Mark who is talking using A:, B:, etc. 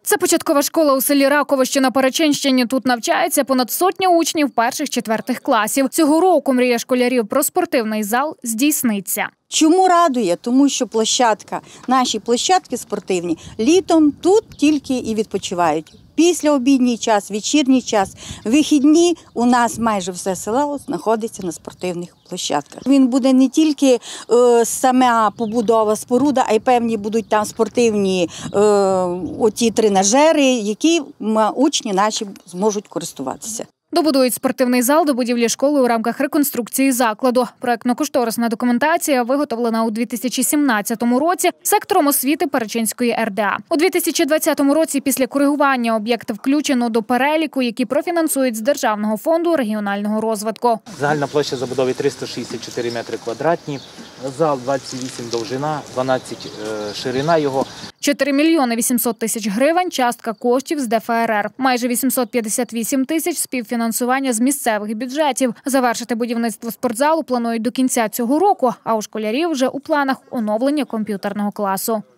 A: Це початкова школа у селі Раково, що на Перечинщині. Тут навчається понад сотня учнів перших-четвертих класів. Цього року мрія школярів про спортивний зал здійсниться.
B: Чому радує? Тому що наші площадки спортивні літом тут тільки і відпочивають. Післяобідній час, вечірній час, вихідні у нас майже все село знаходиться на спортивних площадках. Він буде не тільки сама побудова споруда, а й певні будуть там спортивні оті тренажери, які учні наші зможуть користуватися.
A: Добудують спортивний зал до будівлі школи у рамках реконструкції закладу. Проектно-кошторисна документація виготовлена у 2017 році сектором освіти Перечинської РДА. У 2020 році після коригування об'єкт включено до переліку, які профінансують з Державного фонду регіонального розвитку.
C: Загальна площа забудови 364 метри квадратні, зал 28 довжина, 12 ширина його.
A: 4 мільйони 800 тисяч гривень – частка коштів з ДФРР. Майже 858 тисяч – співфінансування з місцевих бюджетів. Завершити будівництво спортзалу планують до кінця цього року, а у школярів вже у планах оновлення комп'ютерного класу.